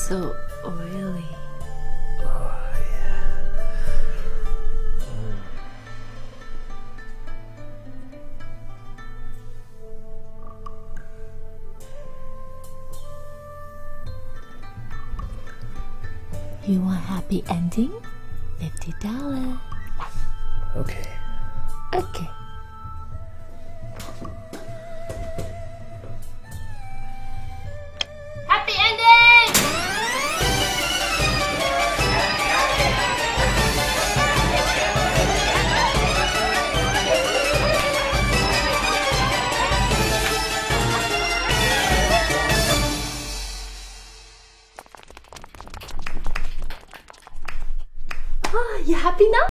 so oily. Oh, yeah. You want happy ending? $50. Okay. Okay. Happy ending! Oh, you happy now?